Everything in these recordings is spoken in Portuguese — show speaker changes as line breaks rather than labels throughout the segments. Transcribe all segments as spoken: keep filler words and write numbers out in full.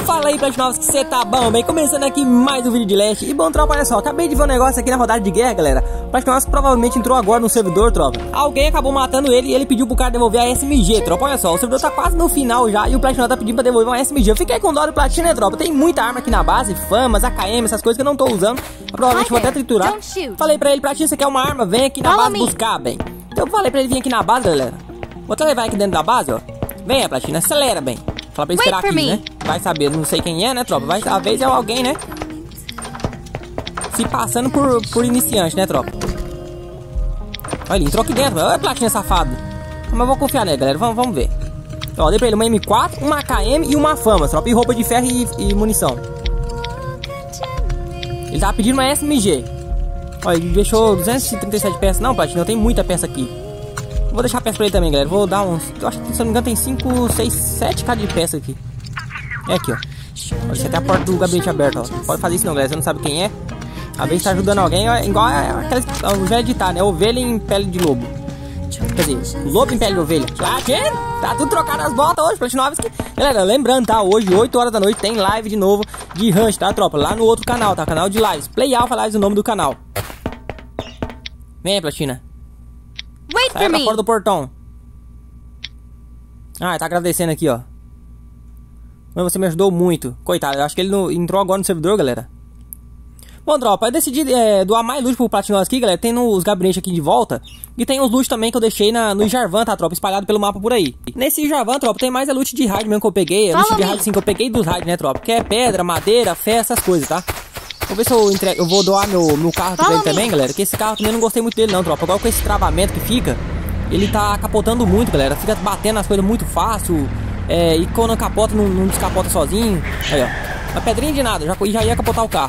Fala aí, Platinovos, que você tá bom, bem? Começando aqui mais um vídeo de Leste. E bom, tropa, olha só, acabei de ver um negócio aqui na rodada de guerra, galera. Platinovos provavelmente entrou agora no servidor, tropa. Alguém acabou matando ele e ele pediu pro cara devolver a S M G, tropa. Olha só, o servidor tá quase no final já e o Platinov tá pedindo pra devolver uma S M G. Eu fiquei com dó do Platina, né, tropa? Tem muita arma aqui na base, famas, A K M, essas coisas que eu não tô usando. Eu provavelmente vou até triturar. Falei pra ele, Platina, você quer uma arma? Vem aqui na base buscar, bem. Então eu falei pra ele vir aqui na base, galera. Vou até levar aqui dentro da base, ó. Venha, Platina, acelera, bem. Fala pra ele esperar aqui, né? Vai saber, não sei quem é, né, tropa? Vai, às vezes é alguém, né? Se passando por, por iniciante, né, tropa? Olha, ele entrou aqui dentro. Olha, Platina safado. Mas eu vou confiar nele, galera. Vamos, vamos ver. Ó, dei pra ele uma M quatro, uma A K M e uma Fama, tropa. E roupa de ferro e, e munição. Ele tava pedindo uma S M G. Olha, ele deixou duzentas e trinta e sete peças. Não, Platina, tem muita peça aqui. Vou deixar a peça pra ele também, galera. Vou dar uns... Eu acho que, se eu não me engano, tem cinco, seis, sete k de peça aqui. É aqui, ó. Olha, você tem a porta do gabinete aberta, ó. Pode fazer isso não, galera. Você não sabe quem é. Às vezes tá ajudando alguém, ó, igual aqueles... O velho ditado, né? Ovelha em pele de lobo. Quer dizer, lobo em pele de ovelha. Ah, que? Tá tudo trocado as botas hoje, Platinovos. Galera, lembrando, tá? Hoje, oito horas da noite, tem live de novo de Rush, tá, tropa? Lá no outro canal, tá? Canal de lives. Play Alpha Lives, o nome do canal. Vem, Platina.
Wait
Sai
for
pra
me.
fora do portão. Ah, tá agradecendo aqui, ó. Mas você me ajudou muito. Coitado, eu acho que ele não entrou agora no servidor, galera. Bom, tropa, eu decidi é, doar mais loot pro Platinovos aqui, galera. Tem nos gabinetes aqui de volta. E tem os loot também que eu deixei na, no Jarvan, tá, tropa? Espalhado pelo mapa por aí. Nesse Jarvan, tropa, tem mais a loot de raid mesmo que eu peguei. A loot de raid, sim, que eu peguei dos raid, né, tropa? Que é pedra, madeira, fé, essas coisas, tá? Vou ver se eu entrego. Eu vou doar meu, meu carro aqui pra ele também, galera. Que esse carro também eu não gostei muito dele, não, tropa. Agora com esse travamento que fica, ele tá capotando muito, galera. Fica batendo nas coisas muito fácil. É, e quando capota, não, não descapota sozinho. Aí, ó. Uma pedrinha de nada, já, já ia capotar o carro.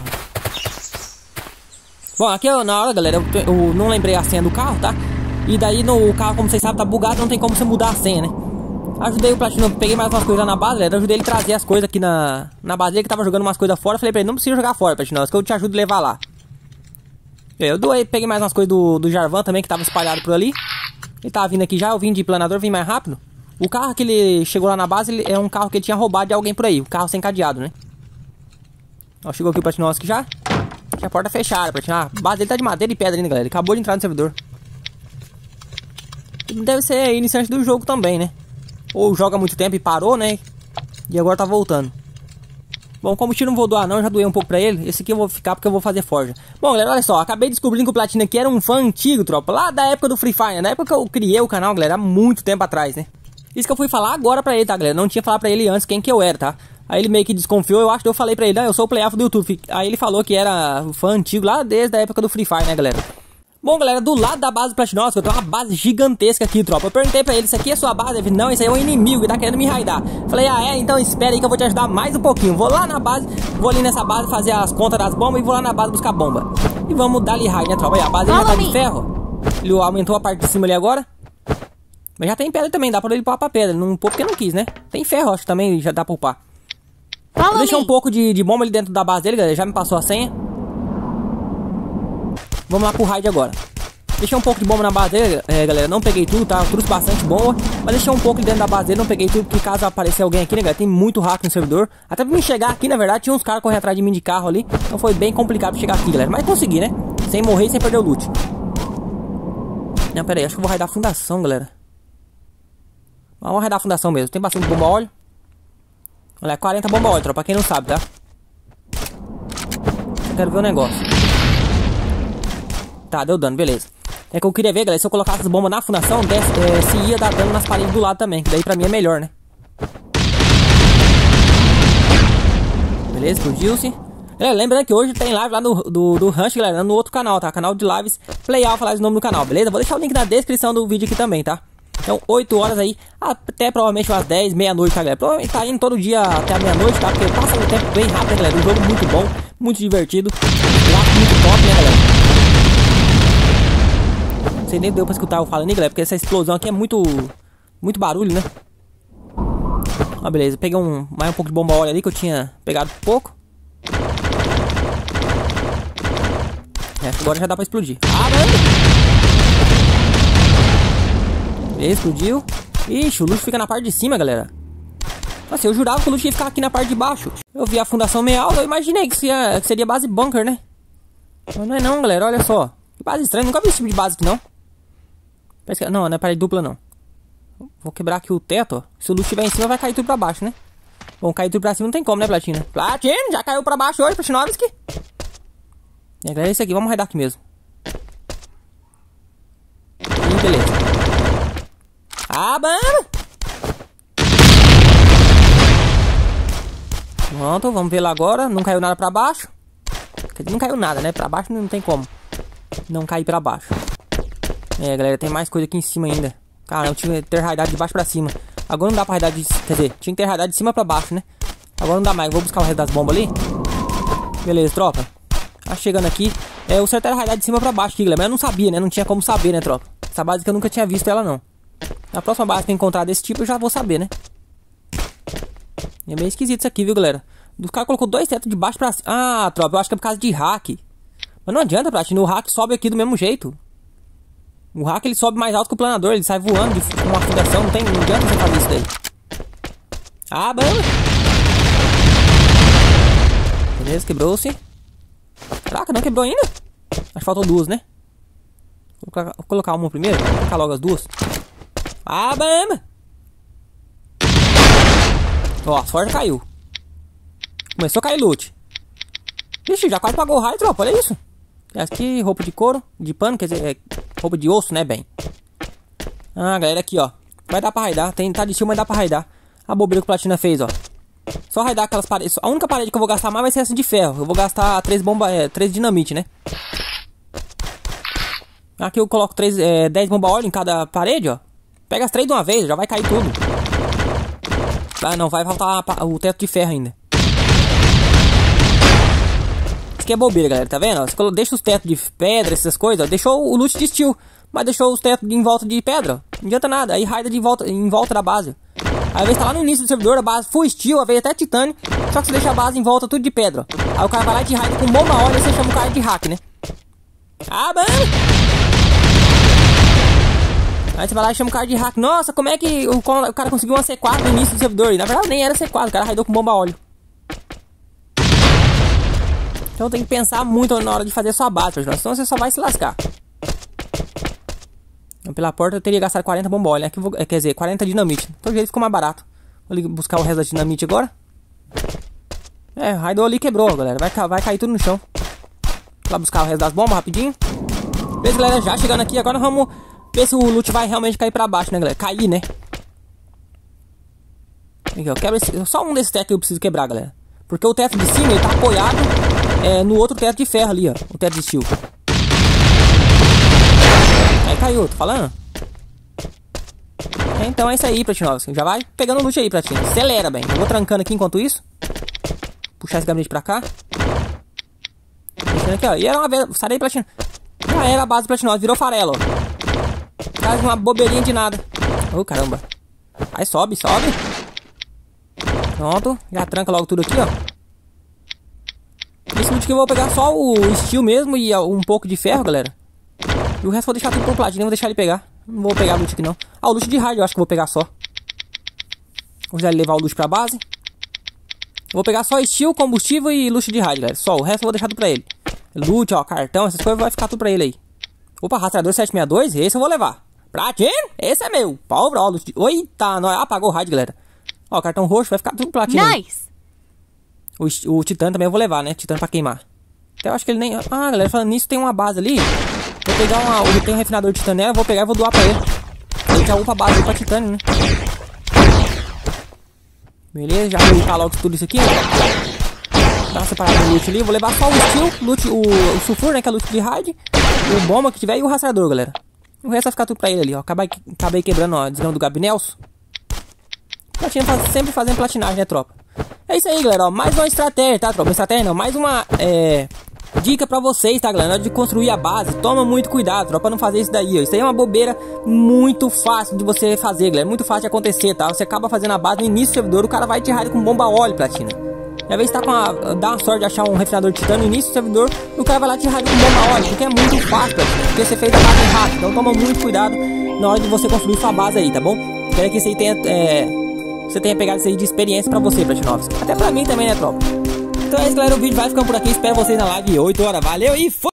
Bom, aqui eu, na hora, galera, eu, eu não lembrei a senha do carro, tá? E daí no carro, como vocês sabem, tá bugado, não tem como você mudar a senha, né? Ajudei o Platinum, peguei mais umas coisas na base, galera. Ajudei ele a trazer as coisas aqui na, na base dele, que tava jogando umas coisas fora. Falei pra ele, não precisa jogar fora, Platinum, que eu te ajudo a levar lá. Eu doei, peguei mais umas coisas do, do Jarvan também, que tava espalhado por ali. Ele tava vindo aqui já, eu vim de planador, vim mais rápido. O carro que ele chegou lá na base, ele é um carro que ele tinha roubado de alguém por aí. O carro sem cadeado, né? Ó, chegou aqui o Platinum aqui já. Tinha a porta fechada, Platinum. A base dele tá de madeira e pedra ainda, galera. Ele acabou de entrar no servidor. Ele deve ser iniciante do jogo também, né? Ou joga há muito tempo e parou, né? E agora tá voltando. Bom, como tiro não vou doar não, já doei um pouco pra ele. Esse aqui eu vou ficar porque eu vou fazer forja. Bom, galera, olha só. Acabei descobrindo que o Platina aqui era um fã antigo, tropa. Lá da época do Free Fire. Na época que eu criei o canal, galera, há muito tempo atrás, né? Isso que eu fui falar agora pra ele, tá, galera? Não tinha falado pra ele antes quem que eu era, tá? Aí ele meio que desconfiou, eu acho que eu falei pra ele, ah, eu sou o playoff do YouTube. Aí ele falou que era um fã antigo lá desde a época do Free Fire, né, galera? Bom, galera, do lado da base do Platinovos, eu tenho uma base gigantesca aqui, tropa. Eu perguntei pra ele, isso aqui é sua base? Ele falou, não, isso aí é um inimigo que tá querendo me raidar. Falei, ah, é? Então espera aí que eu vou te ajudar mais um pouquinho. Vou lá na base, vou ali nessa base fazer as contas das bombas e vou lá na base buscar bomba. E vamos dar ali raid, né, tropa? Aí, a base já tá de ferro. Ele aumentou a parte de cima ali agora. Mas já tem pedra também, dá pra ele upar pra pedra. Não upou porque não quis, né? Tem ferro, acho que também já dá pra upar. Eu deixei um pouco de, de bomba ali dentro da base dele, galera. Já me passou a senha. Vamos lá pro raid agora. Deixei um pouco de bomba na base dele, é, galera. Não peguei tudo, tá? Eu trouxe bastante bomba. Mas deixei um pouco dentro da base dele. Não peguei tudo, porque caso aparecer alguém aqui, né, galera? Tem muito hack no servidor. Até pra me chegar aqui, na verdade, tinha uns caras correndo atrás de mim de carro ali. Então foi bem complicado pra chegar aqui, galera. Mas consegui, né? Sem morrer e sem perder o loot. Não, pera aí. Acho que eu vou raidar a fundação, galera. Vamos raidar a fundação mesmo. Tem bastante bomba óleo. Olha, quarenta bomba óleo, tropa. Pra quem não sabe, tá? Eu quero ver o negócio. Tá, deu dano, beleza. É que eu queria ver, galera, se eu colocasse as bombas na fundação, desse, é, se ia dar dano nas paredes do lado também. Que daí pra mim é melhor, né? Beleza, explodiu-se. É, lembrando que hoje tem live lá no, do, do Rush, galera, no outro canal, tá? Canal de lives, Play Alpha Lives, o nome do canal, beleza? Vou deixar o link na descrição do vídeo aqui também, tá? Então, oito horas aí, até provavelmente umas dez, meia-noite, tá, galera? Provavelmente tá indo todo dia até a meia-noite, tá? Porque passa o tempo bem rápido, né, galera? Um jogo muito bom, muito divertido. Gráfico muito top, né, galera? Não sei nem deu pra escutar eu falando, né, galera? Porque essa explosão aqui é muito, muito barulho, né? Ó, beleza. Peguei um, mais um pouco de bomba óleo ali que eu tinha pegado pouco. É, agora já dá pra explodir. Ah, mano! Explodiu. Ixi, o luxo fica na parte de cima, galera. Nossa, eu jurava que o loot ia ficar aqui na parte de baixo. Eu vi a fundação meio alta, eu imaginei que seria, que seria base bunker, né? Mas não é não, galera, olha só. Que base estranha, nunca vi esse tipo de base aqui, não. Parece que... Não, não é parede dupla, não. Vou quebrar aqui o teto, ó. Se o loot estiver em cima, vai cair tudo pra baixo, né? Bom, cair tudo pra cima não tem como, né, Platina? Platina, já caiu pra baixo hoje, Platinovski. É, galera, é isso aqui, vamos raidar aqui mesmo. Ih, beleza. Ah, mano! Pronto, vamos ver lá agora. Não caiu nada pra baixo. Quer dizer, não caiu nada, né? Pra baixo não tem como não cair pra baixo. É, galera, tem mais coisa aqui em cima ainda. Cara, eu tinha que ter raidado de baixo pra cima. Agora não dá pra raidar de... Quer dizer, tinha que ter raidado de cima pra baixo, né? Agora não dá mais. Vou buscar o resto das bombas ali. Beleza, tropa. Tá chegando aqui. É, o certo era raidar de cima pra baixo aqui, galera. Mas eu não sabia, né? Não tinha como saber, né, tropa? Essa base que eu nunca tinha visto ela, não. Na próxima base que eu encontrar desse tipo, eu já vou saber, né? É bem esquisito isso aqui, viu, galera? O cara colocou dois tetos de baixo pra cima. Ah, tropa, eu acho que é por causa de hack. Mas não adianta, Platina. O hack sobe aqui do mesmo jeito. O hack, ele sobe mais alto que o planador. Ele sai voando de, com uma fundação. Não tem, não adianta você fazer isso daí. Ah, bom. Beleza, quebrou-se. Caraca, não quebrou ainda? Acho que faltou duas, né? Vou colocar, vou colocar uma primeiro. Vou colocar logo as duas. Ah, bam! Ó, a forja caiu. Começou a cair loot. Vixe, já quase pagou o raio, tropa. Olha isso. Aqui, roupa de couro, de pano, quer dizer, é, roupa de osso, né, bem. Ah, galera, aqui, ó. Vai dar pra raidar. Tem, tá de estilo, mas dá pra raidar. A bobeira que o Platina fez, ó. Só raidar aquelas paredes. A única parede que eu vou gastar mais vai ser essa de ferro. Eu vou gastar três bombas, é, três dinamite, né? Aqui eu coloco três, é, dez bomba óleo em cada parede, ó. Pega as três de uma vez, já vai cair tudo. Ah, não, vai faltar o teto de ferro ainda. Isso aqui é bobeira, galera, tá vendo? Você deixa os tetos de pedra, essas coisas, ó. Deixou o loot de steel, mas deixou os tetos em volta de pedra, ó. Não adianta nada, aí raida de volta, em volta da base. Aí, às vezes tá lá no início do servidor, a base full steel, às vezes até titânio, só que você deixa a base em volta tudo de pedra, ó. Aí o cara vai lá e te raida com bomba óleo e você chama o cara de hack, né? Ah, mano! Aí você vai lá e chama o cara de hack. Nossa, como é que o, o cara conseguiu uma C quatro no início do servidor? E na verdade nem era C quatro, o cara raidou com bomba óleo. Então tem que pensar muito na hora de fazer sua base, senão você só vai se lascar. Então, pela porta eu teria gastado quarenta bomba óleo, né? Aqui vou, quer dizer, quarenta dinamite. Todo jeito ficou mais barato. Vou ali buscar o resto da dinamite agora. É, raidou ali e quebrou, galera. Vai, vai cair tudo no chão. Vou lá buscar o resto das bombas rapidinho. Beleza, galera, já chegando aqui, agora vamos ver se o loot vai realmente cair pra baixo, né, galera? Cair, né? Aqui, ó, quebra esse, só um desses tetos que eu preciso quebrar, galera. Porque o teto de cima, ele tá apoiado é, no outro teto de ferro ali, ó. O teto de steel. Aí caiu, tô falando? É, então é isso aí, Platinovski. Já vai pegando o loot aí, Platina. Acelera, bem. Eu vou trancando aqui enquanto isso. Puxar esse gabinete pra cá. Deixando aqui, ó. E era uma vez... Sai daí, Platina. Já era a base do Platinovski. Virou farelo, ó. Faz uma bobeirinha de nada. Ô, oh, caramba. Aí sobe, sobe. Pronto. Já tranca logo tudo aqui, ó. Esse loot aqui eu vou pegar só o steel mesmo e um pouco de ferro, galera. E o resto eu vou deixar tudo pro Platina. Não vou deixar ele pegar. Não vou pegar loot aqui, não. Ah, o loot de hard eu acho que eu vou pegar só. Vou já levar o loot pra base. Vou pegar só steel, combustível e loot de hard, galera. Só, o resto eu vou deixar tudo pra ele. Loot, ó, cartão, essas coisas vai ficar tudo pra ele aí. Opa, rastreador sete sessenta e dois, esse eu vou levar. Platina, esse é meu. Pobre, ó, loot de... Eita, nós apagou o hard, galera. Ó, cartão roxo, vai ficar tudo platina. Nice. O, o titã também eu vou levar, né? Titã pra queimar. Até eu acho que ele nem... Ah, galera, falando nisso, tem uma base ali. Vou pegar uma... Eu tenho um refinador de titânio, vou pegar e vou doar pra ele. Ele já upa a base pra titânio, né? Beleza, já vou limpar logo tudo isso aqui. Dá uma separada no loot ali. Vou levar só o steel, loot, o, o sulfur, né? Que é loot de raid. O bomba que tiver e o rastreador, galera. O resto vai ficar tudo pra ele ali, ó. Acabei, acabei quebrando, ó, a desgrama do Gabinelso. Platina faz, sempre fazendo platinagem, né, tropa? É isso aí, galera, ó. Mais uma estratégia, tá, tropa? Estratégia não, mais uma, é... dica pra vocês, tá, galera? Na hora de construir a base, toma muito cuidado, tropa, pra não fazer isso daí, ó. Isso aí é uma bobeira muito fácil de você fazer, galera. Muito fácil de acontecer, tá? Você acaba fazendo a base no início do servidor, o cara vai te raid com bomba óleo, Platina. E às vezes tá com a... dá uma sorte de achar um refinador de titânio no início do servidor, o cara vai lá te raid com bomba óleo, porque é muito fácil, Platina. Porque você fez a base rápido. Então toma muito cuidado na hora de você construir sua base aí, tá bom? Espero que isso aí tenha... É... você tenha pegado isso aí de experiência pra você, Platinovski. Até pra mim também, né, tropa? Então é isso, galera. O vídeo vai ficando por aqui. Espero vocês na live oito horas. Valeu e fui!